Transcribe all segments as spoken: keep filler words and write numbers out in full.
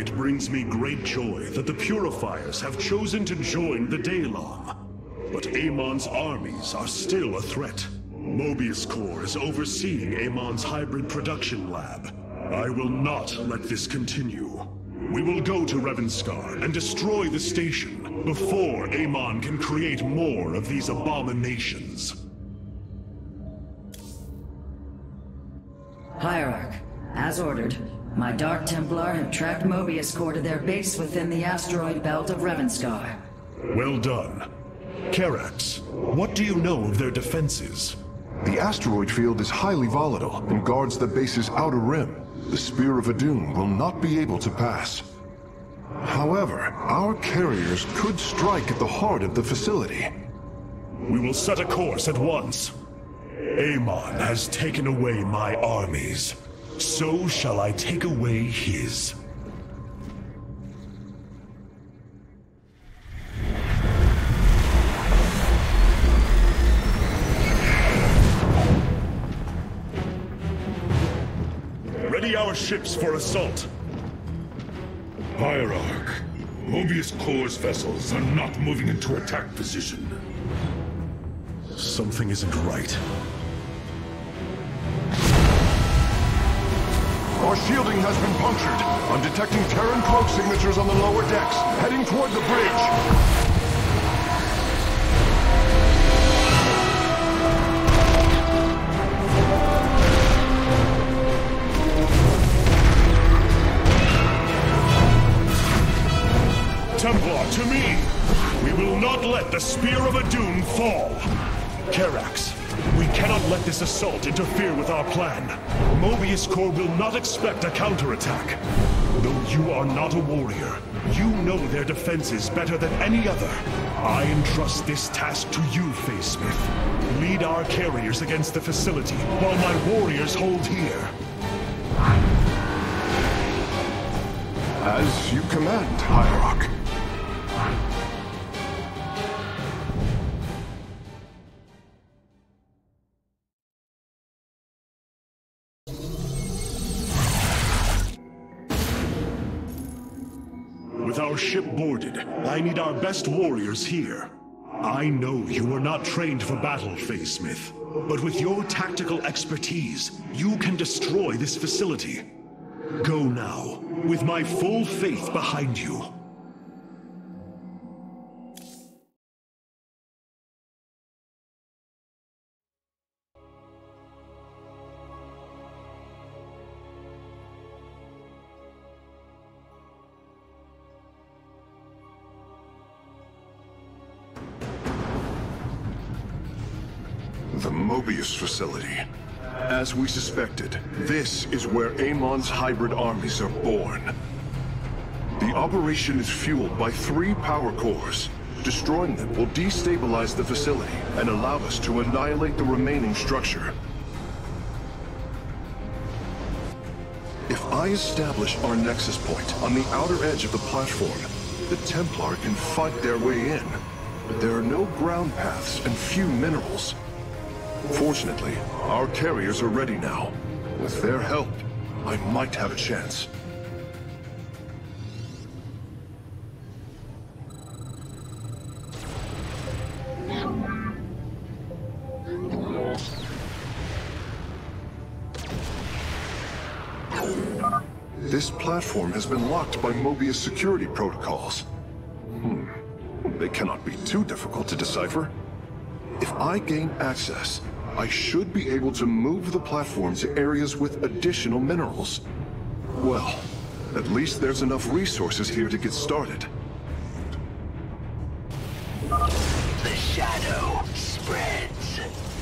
It brings me great joy that the Purifiers have chosen to join the Daylong. But Amon's armies are still a threat. Mobius Corps is overseeing Amon's hybrid production lab. I will not let this continue. We will go to Revanskar and destroy the station before Amon can create more of these abominations. Hierarch, as ordered, my Dark Templar have tracked Mobius Corps to their base within the asteroid belt of Revanskar. Well done. Karax, what do you know of their defenses? The asteroid field is highly volatile and guards the base's outer rim. The Spear of Adun will not be able to pass. However, our carriers could strike at the heart of the facility. We will set a course at once. Amon has taken away my armies. So shall I take away his. Ready our ships for assault. Hierarch, Mobius Corps' vessels are not moving into attack position. Something isn't right. Our shielding has been punctured. I'm detecting Terran cloak signatures on the lower decks, heading toward the bridge. Templar, to me! We will not let the Spear of Adun fall! Karax, we cannot let this assault interfere with our plan. Mobius Corps will not expect a counterattack. Though you are not a warrior, you know their defenses better than any other. I entrust this task to you, Facesmith. Lead our carriers against the facility, while my warriors hold here. As you command, Hierarch. With our ship boarded, I need our best warriors here. I know you are not trained for battle, Facesmith, but with your tactical expertise, you can destroy this facility. Go now, with my full faith behind you. The Mobius facility. As we suspected, this is where Amon's hybrid armies are born. The operation is fueled by three power cores. Destroying them will destabilize the facility and allow us to annihilate the remaining structure. If I establish our nexus point on the outer edge of the platform, the Templar can fight their way in. But there are no ground paths and few minerals. Fortunately, our carriers are ready now. With their help, I might have a chance. This platform has been locked by Mobius security protocols. Hmm. They cannot be too difficult to decipher. If I gain access, I should be able to move the platform to areas with additional minerals. Well, at least there's enough resources here to get started. The shadow spreads.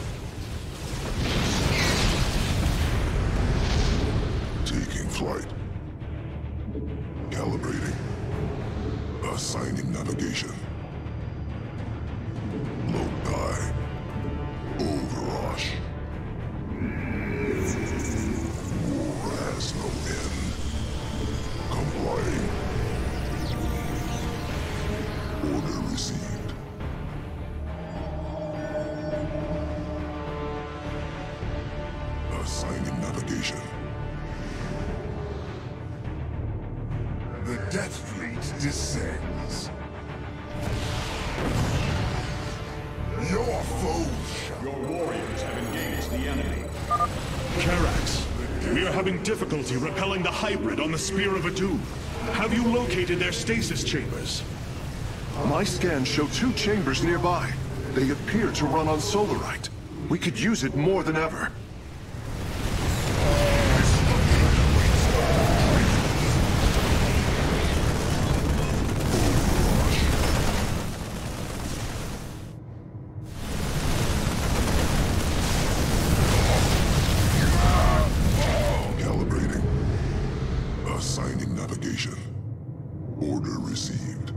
Taking flight. Calibrating. Assigning navigation. Low die. Overrush. War has no end. Complying. Order received. Assigning navigation. The Death Fleet descends. Your foes shall... Your warriors have engaged the enemy. Karax, we are having difficulty repelling the hybrid on the Spear of Doom. Have you located their stasis chambers? My scans show two chambers nearby. They appear to run on solarite. We could use it more than ever. Calibrating. Assigning navigation. Order received.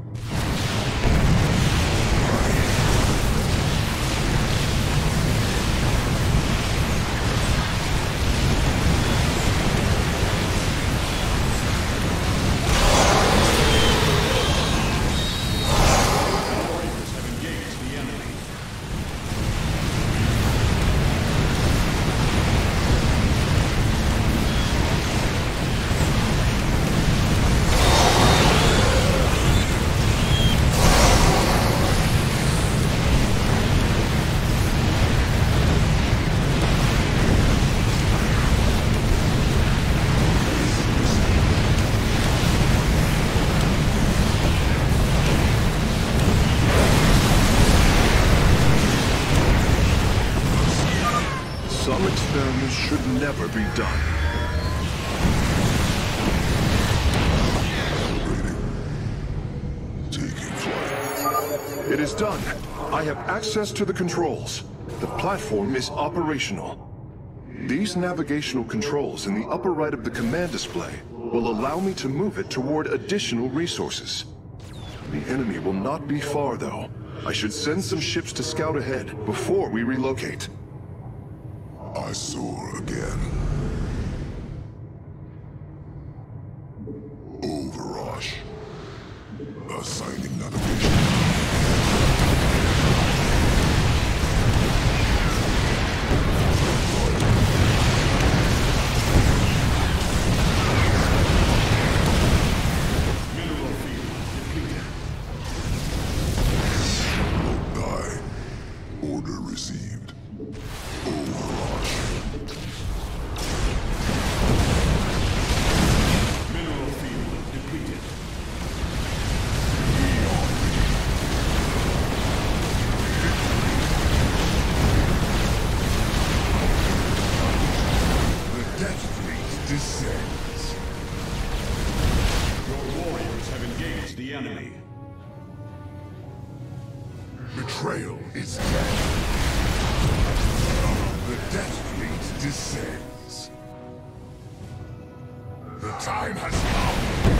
Some experiments should never be done. Taking flight. It is done. I have access to the controls. The platform is operational. These navigational controls in the upper right of the command display will allow me to move it toward additional resources. The enemy will not be far, though. I should send some ships to scout ahead before we relocate. I soar again. Overrush. Assigning navigation. Mineral field depleted. Won't die. Order received. Overrush. Mineral field depleted. The Death Fleet descends. Your warriors have engaged the enemy. Betrayal is dead. The Death Fleet descends. The time has come.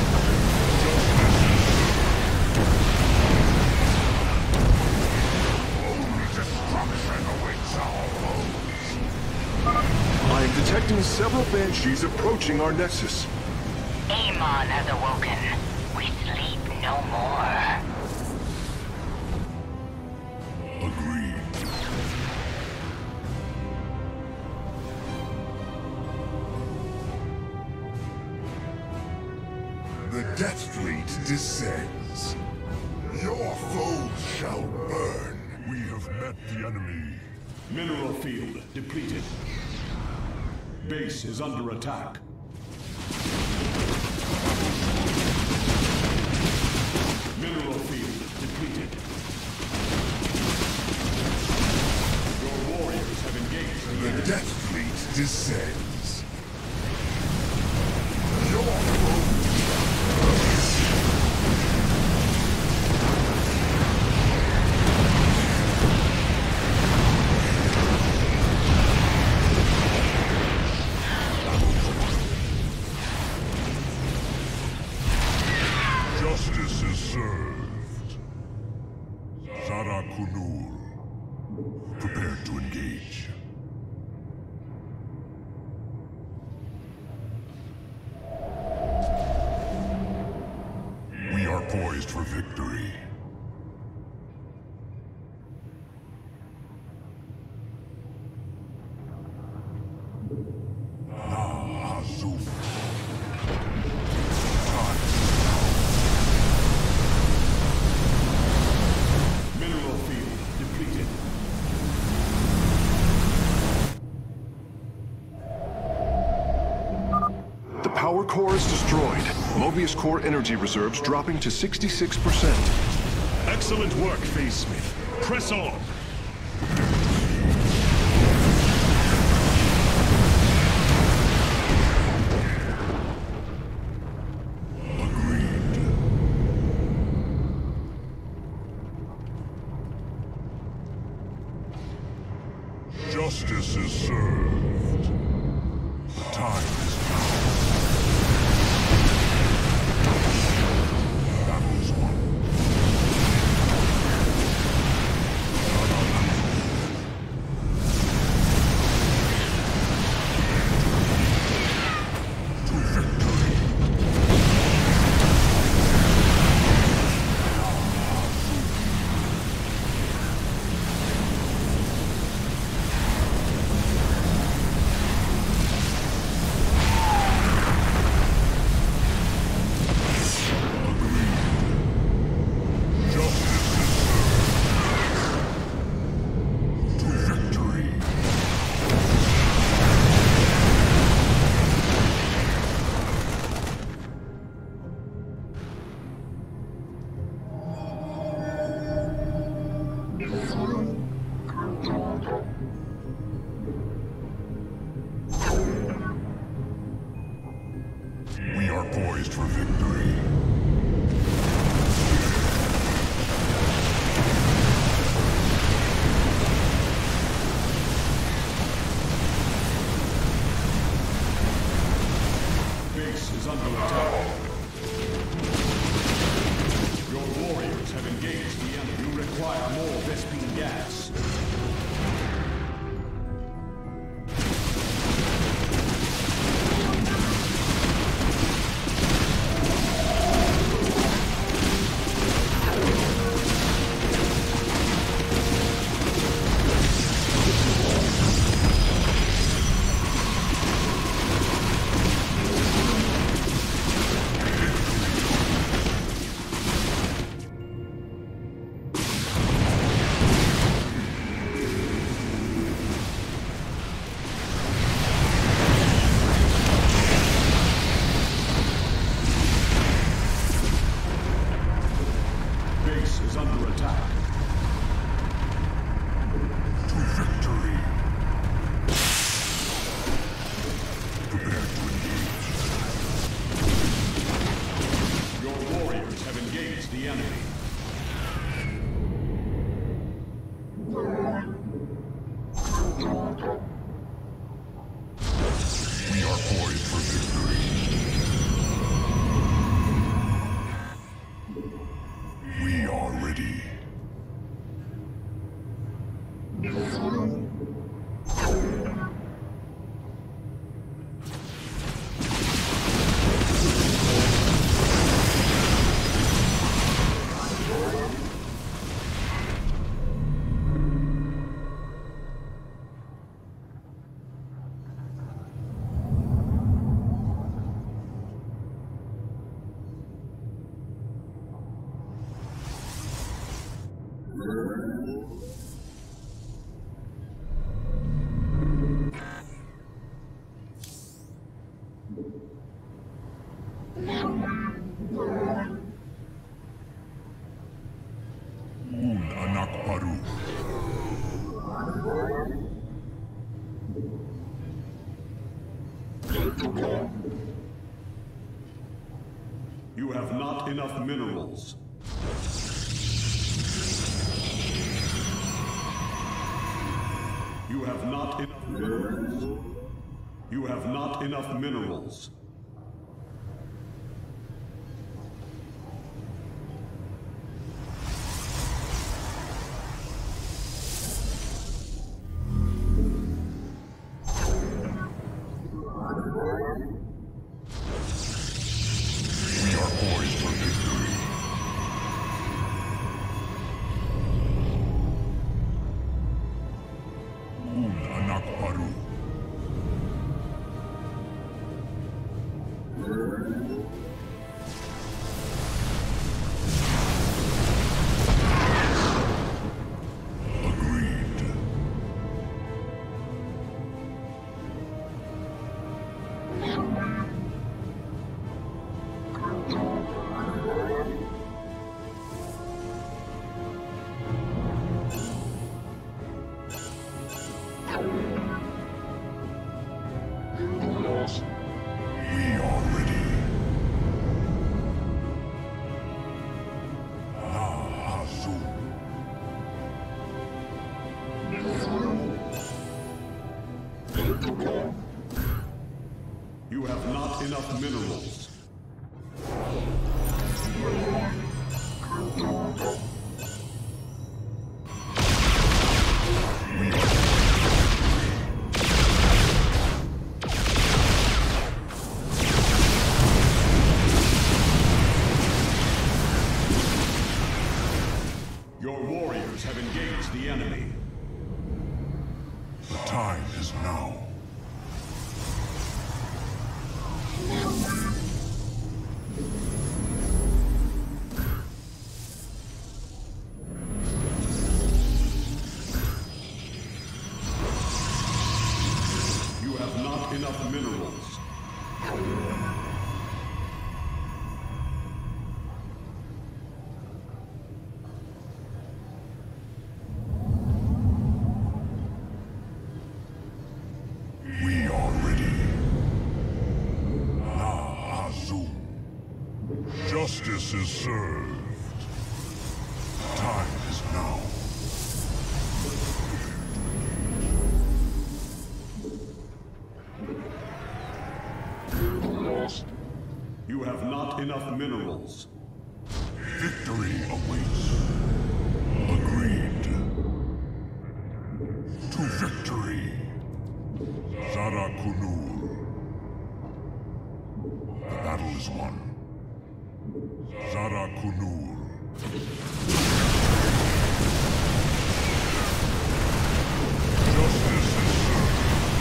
Only destruction awaits our foes. I am detecting several banshees approaching our nexus. Amon has awoken. We sleep no more. Agreed. The Death Fleet descends. Your foes shall burn. We have met the enemy. Mineral field depleted. Base is under attack. Mineral field depleted. Your warriors have engaged the The Death Fleet descends. Your foes. Justice is served. Zara Kunul. Prepared to engage. We are poised for victory. Now, Azul. Time. power core is destroyed. Mobius core energy reserves dropping to sixty-six percent. Excellent work, Phase Smith. Press on! Justice is served. The time is now. Battle's won. To victory. We are poised for victory. Base is under attack. Your warriors have engaged the enemy. You require more Vespene gas. Base is under attack. To victory. Prepare to engage. Your warriors have engaged the enemy. We are poised for victory. We are ready. Un anak baru. You have not enough minerals. You have not enough minerals. You have not enough minerals. We are poised for victory. Un anak baru. Agreed. We are ready. Ah, Azul. You have not enough minerals. Your warriors have engaged the enemy. The time is now. You have not enough minerals. We are ready. Ah, Azul. Justice is served. Time is now. You have not enough minerals. Victory awaits. Agreed. To victory. Zara Kunur. The battle is won. Zara Kunur. Justice is served.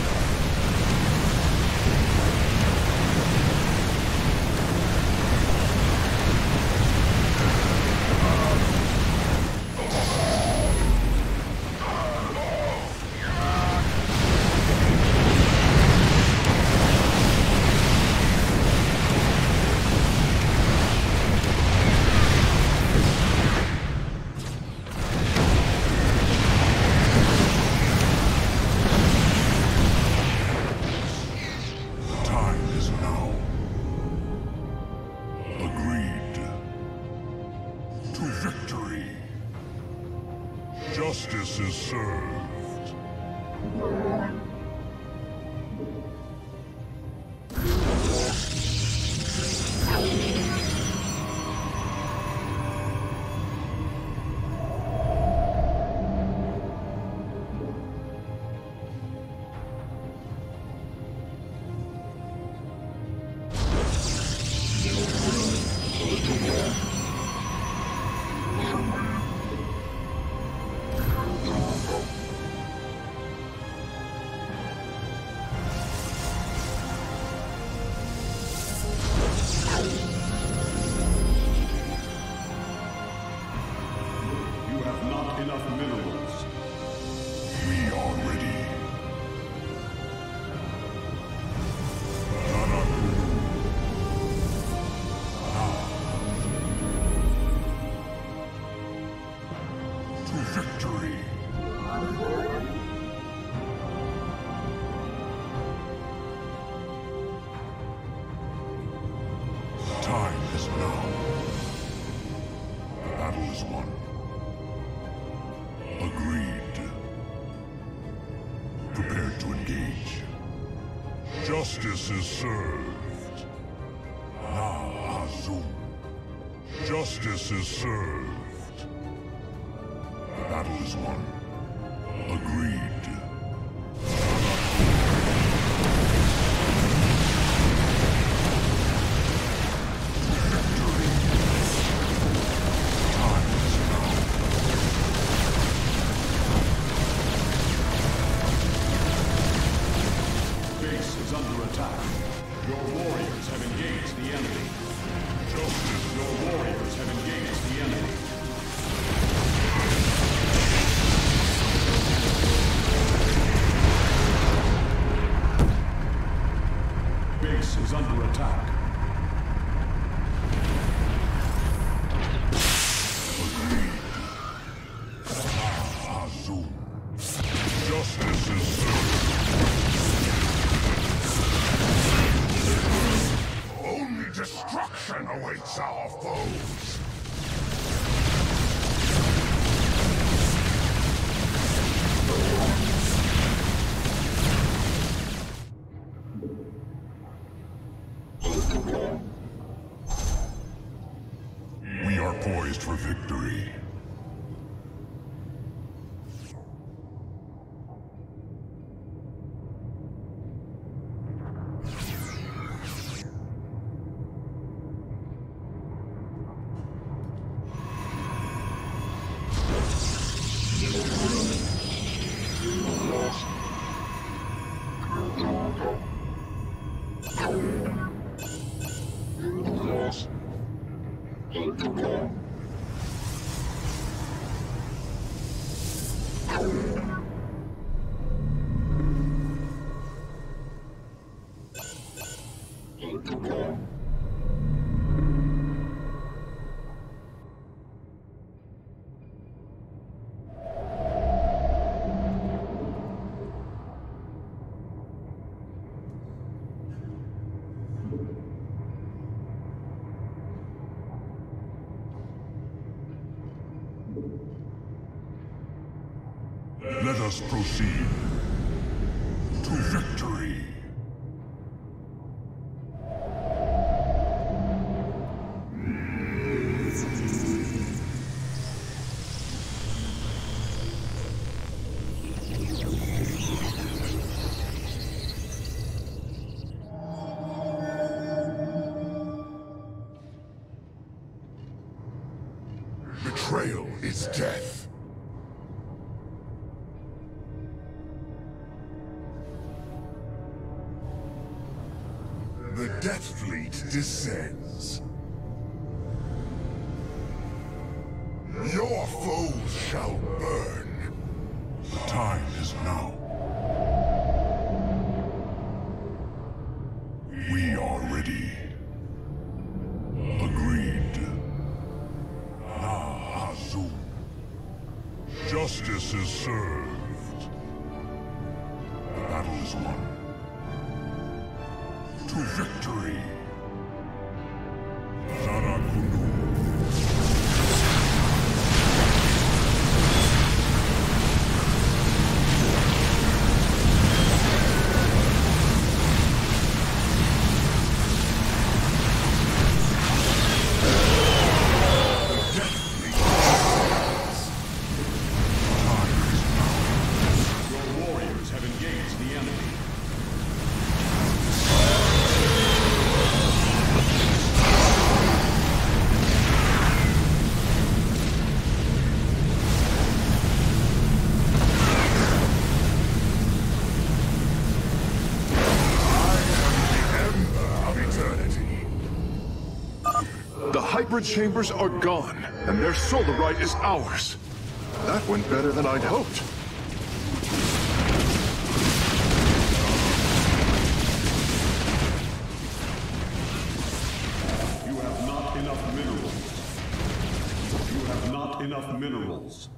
Justice is served. Justice is served. Ah, Azul. Justice is served. The battle is won. Agreed. Is under attack. Azul. Justice is served. awaits our foes. We are poised for victory. Let us proceed to victory. Betrayal is death. The Death Fleet descends. Your foes shall burn. The time is now. We are ready. Agreed. Na Azul. Justice is served. The battle is won. To victory! Zarakunu. Your warriors have engaged the enemy. The hybrid chambers are gone, and their solarite is ours. That went better than I'd hoped. You have not enough minerals. You have not enough minerals.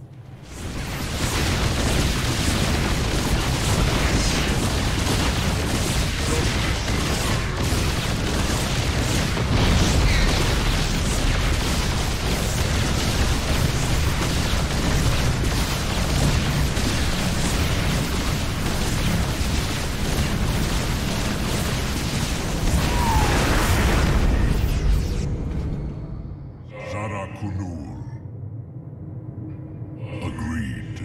Kunul. Agreed.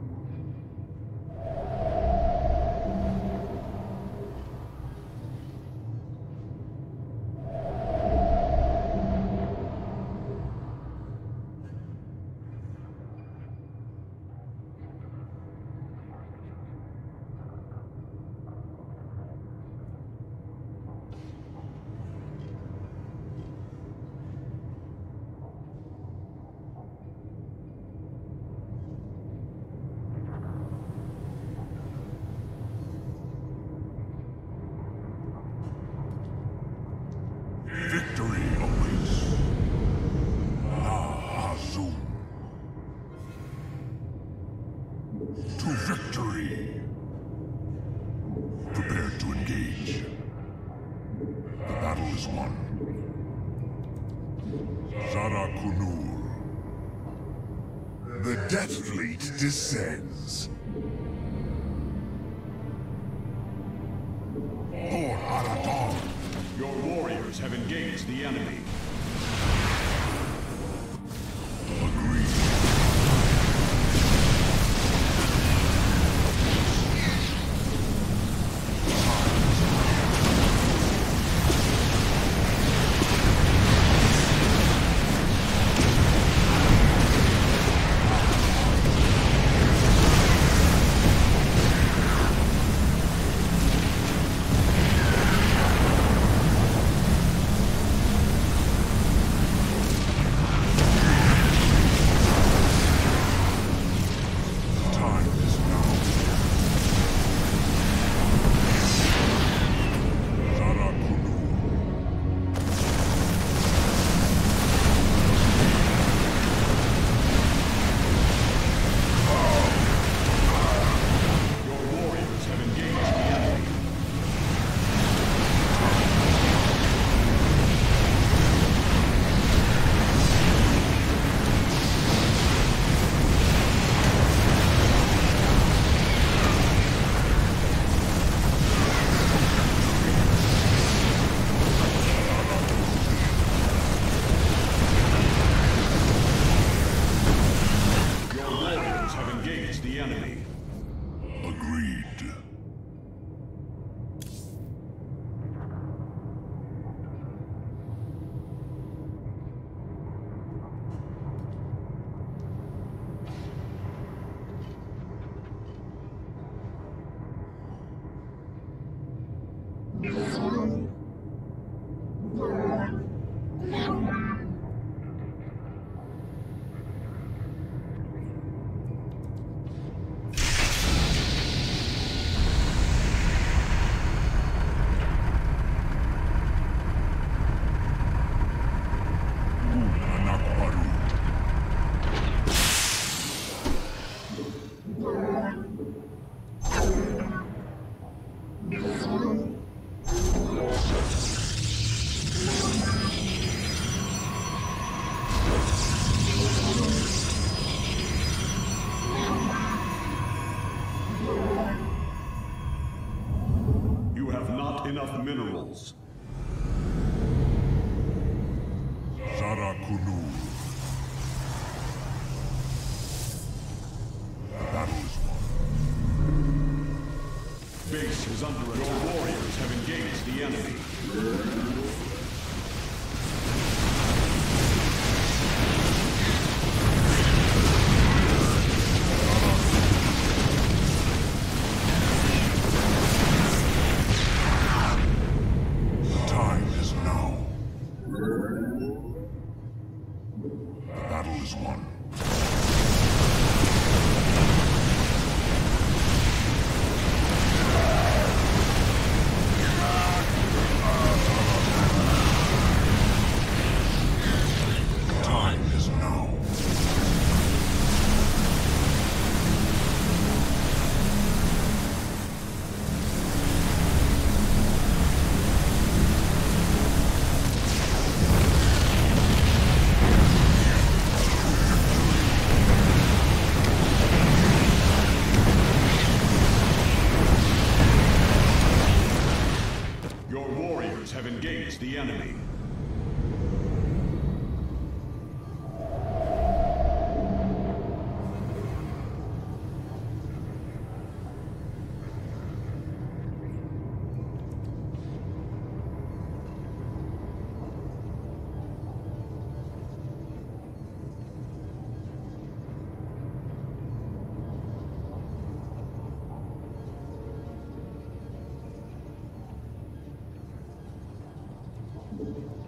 Victory awaits. Na Azul. To victory. Prepare to engage. The battle is won. The Death Fleet descends. For Aragon. Your warriors have engaged the enemy. Enough minerals. Zarakunu. Battle is won. Base is under attack. Your warriors have engaged the enemy. Have engaged the enemy. You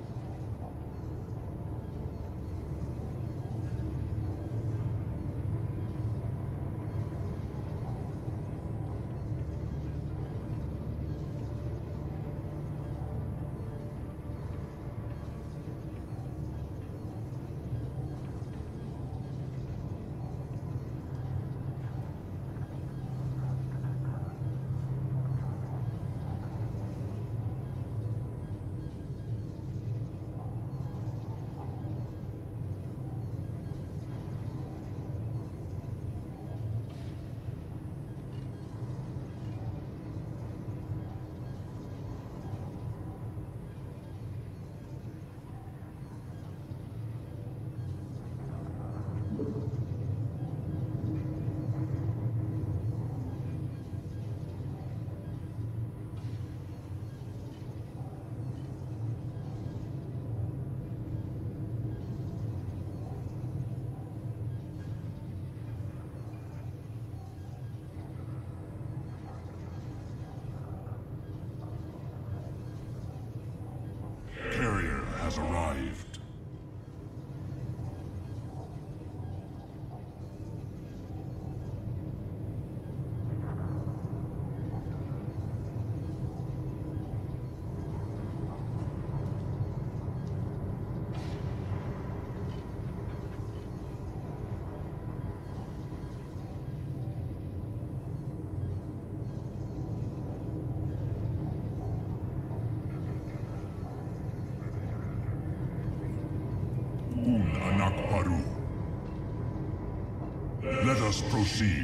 has arrived. Let us proceed.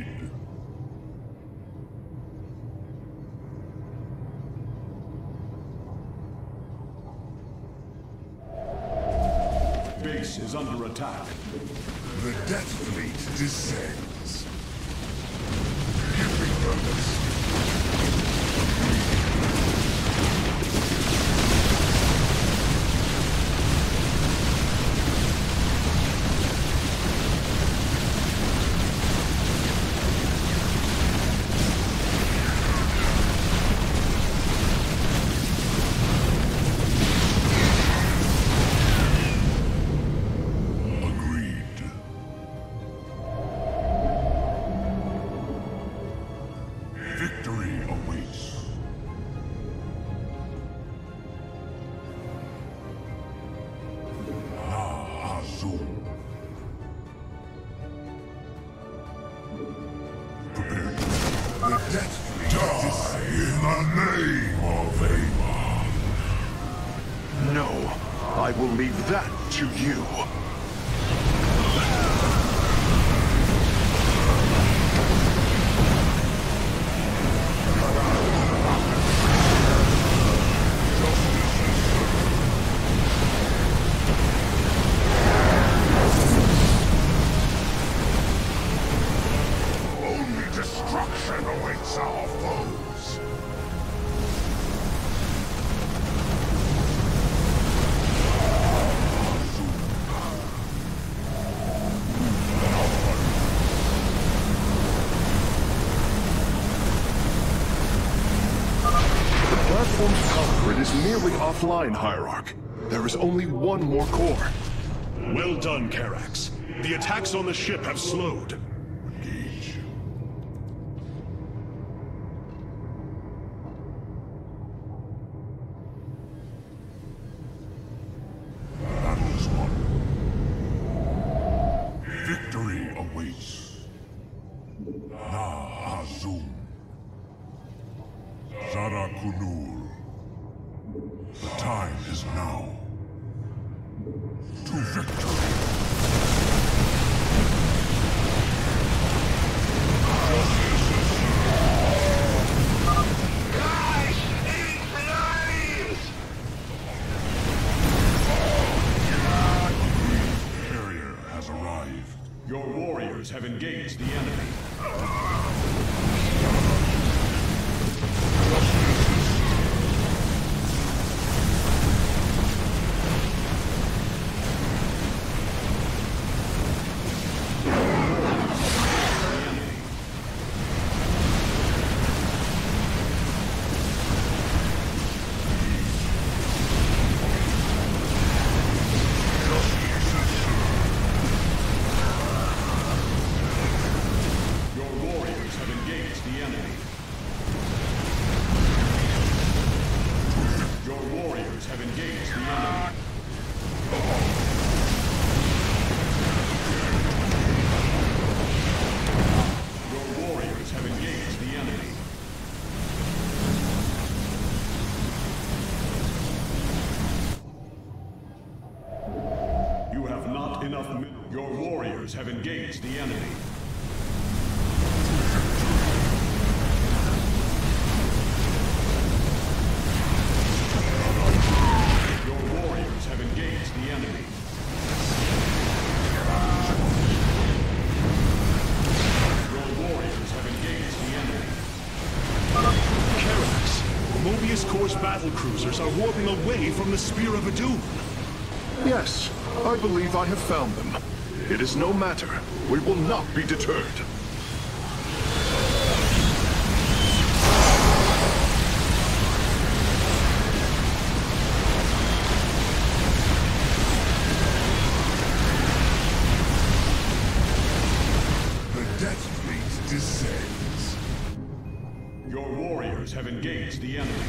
Base is under attack. The Death Fleet descends. Giving purpose. I will leave that to you. Only destruction awaits our foes. It is merely offline, Hierarch. There is only one more core. Well done, Karax. The attacks on the ship have slowed. Engage. Battle is won. Victory awaits. Na Azum. Zara Kunul. The time is now. To victory! Guys! Eat bloodies! Carrier has arrived. Your warriors have engaged the enemy. Your warriors have engaged the enemy. Your warriors have engaged the enemy. Your warriors have engaged the enemy. Karax, Mobius Corps battle cruisers are warping away from the Spear of Doom. Yes, I believe I have found them. It is no matter. We will not be deterred. engaged the enemy.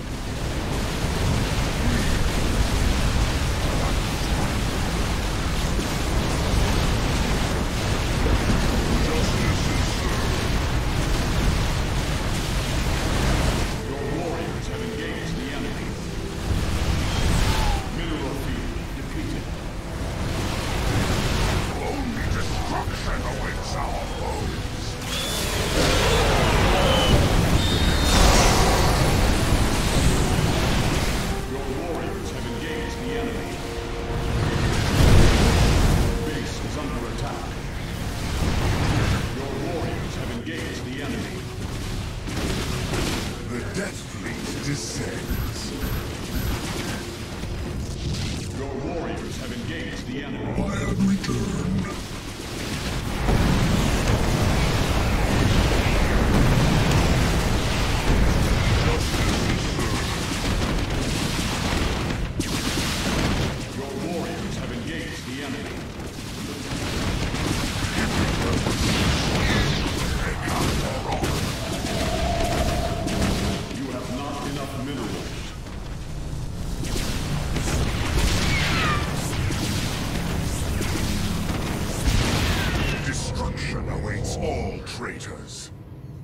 Traitors.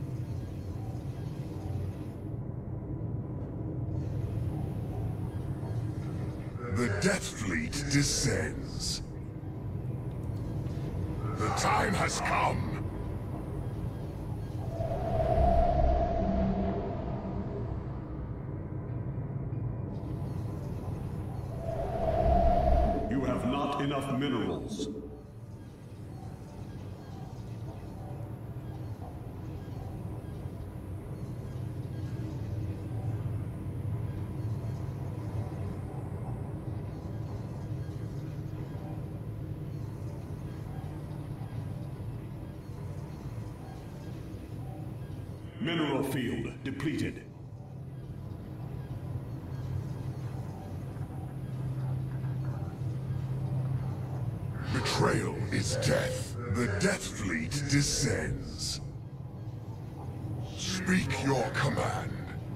The Death Fleet descends. The time has come. You have not enough minerals. Mineral field depleted. Betrayal is death. The Death Fleet descends. Speak your command.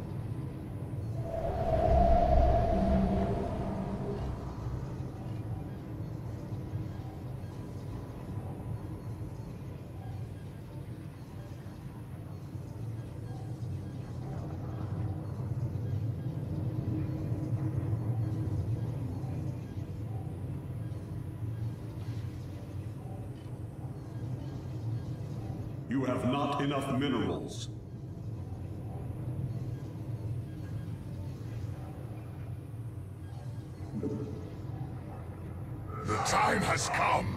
You have not enough minerals. The time has come.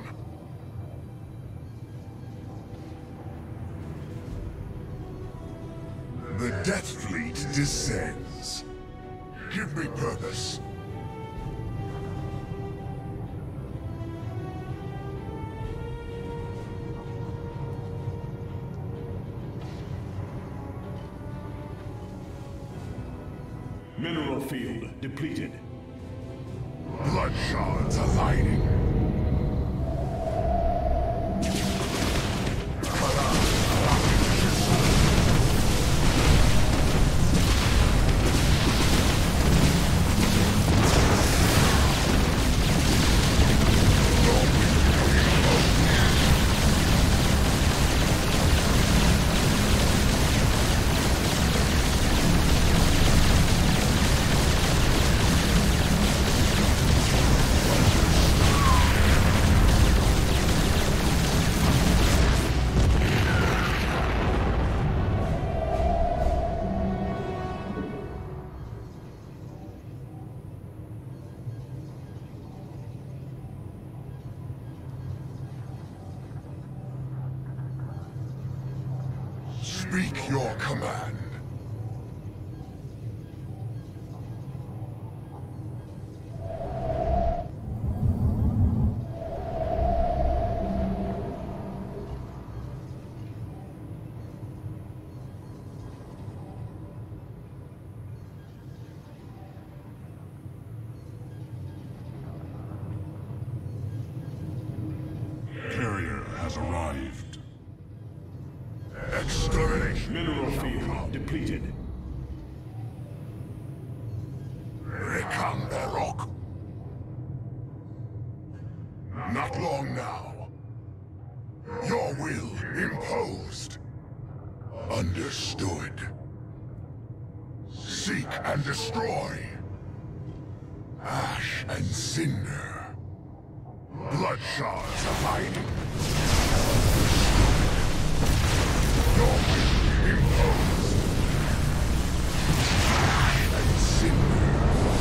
The Death Fleet descends. Give me purpose. Mineral field depleted. Blood shards aligning. Speak your command. Carrier has arrived. Extermination. Mineral field depleted. become their rock. Not long now. Your will imposed. Understood. Seek and destroy. Ash and cinder. Blood shards abiding. Your will imposed. Ash and cinder.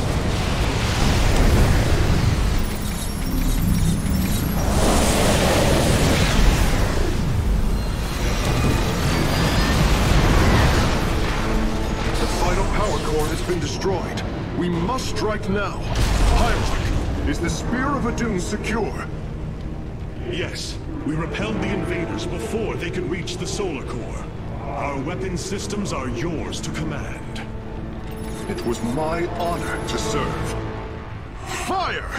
Core has been destroyed. We must strike now. Hierarch, is the Spear of Adun secure? Yes. We repelled the invaders before they could reach the solar core. Our weapon systems are yours to command. It was my honor to serve. Fire!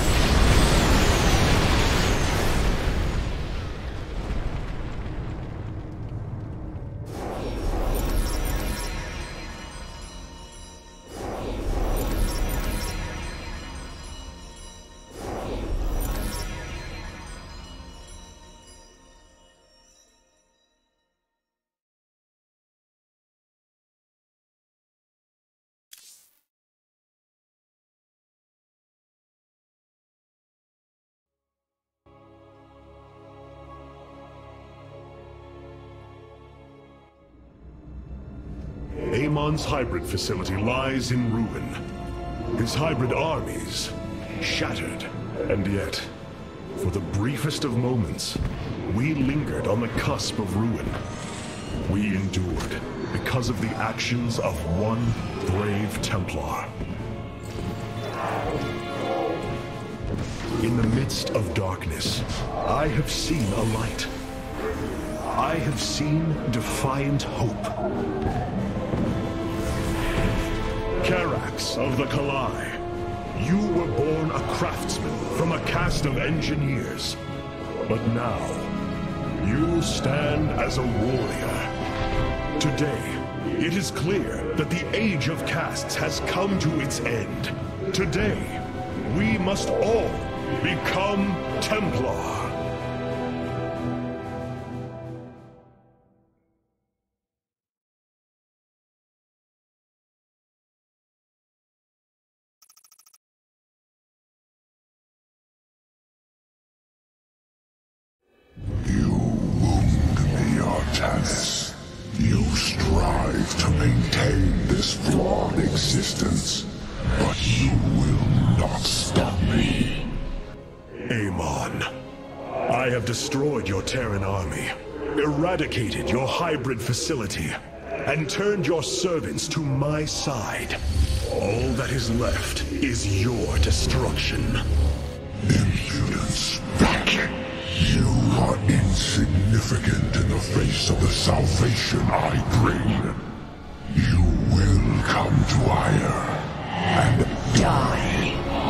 Amon's hybrid facility lies in ruin. His hybrid armies shattered. And yet, for the briefest of moments, we lingered on the cusp of ruin. We endured because of the actions of one brave Templar. In the midst of darkness, I have seen a light. I have seen defiant hope. Karax of the Kalai, you were born a craftsman from a caste of engineers. But now, you stand as a warrior. Today, it is clear that the age of castes has come to its end. Today, we must all become Templar. You wound me, Artanis. You strive to maintain this flawed existence, but you will not stop me. Amon, I have destroyed your Terran army, eradicated your hybrid facility, and turned your servants to my side. All that is left is your destruction. Impudence back. You are insignificant in the face of the salvation I bring. You will come to Ire and die.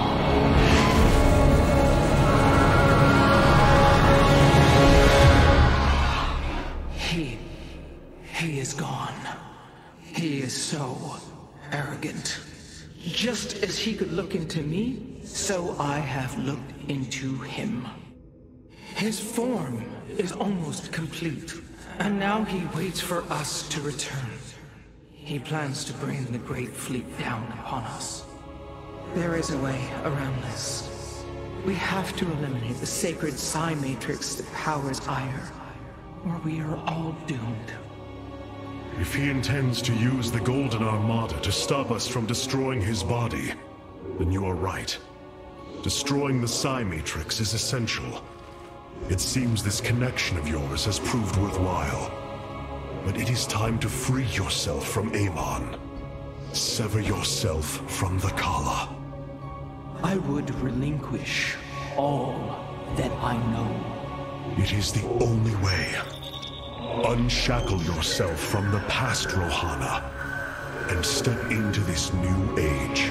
He... he is gone. He is so arrogant. Just as he could look into me, so I have looked into him. His form is almost complete, and now he waits for us to return. He plans to bring the Great Fleet down upon us. There is a way around this. We have to eliminate the sacred psi matrix that powers Ire, or we are all doomed. If he intends to use the Golden Armada to stop us from destroying his body, then you are right. Destroying the psi matrix is essential. It seems this connection of yours has proved worthwhile. But it is time to free yourself from Amon. Sever yourself from the Kala. I would relinquish all that I know. It is the only way. Unshackle yourself from the past, Rohana, and step into this new age.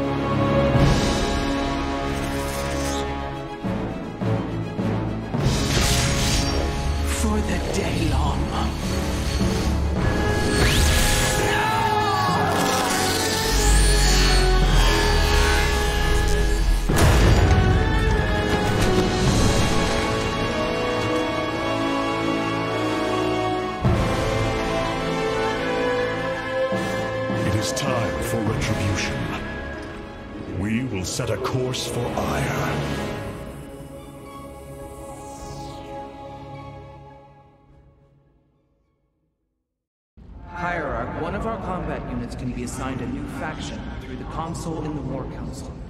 For the day long. we will set a course for ire. Hierarch, one of our combat units can be assigned a new faction through the console in the War Council.